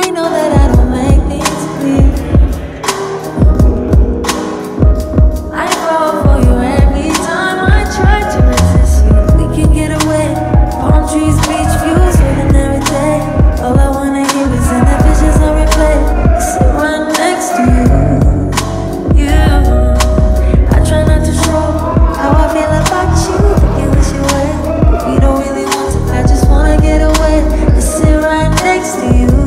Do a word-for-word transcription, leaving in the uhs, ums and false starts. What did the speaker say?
you know that I don't make things clear. I fall for you every time I try to resist you. We can get away, palm trees, beach views, ordinary day. All I wanna hear is in the visions I replay. I sit right next to you, you. I try not to show how I feel about you, thinking wish you away. We don't really want to, I just wanna get away. I sit right next to you.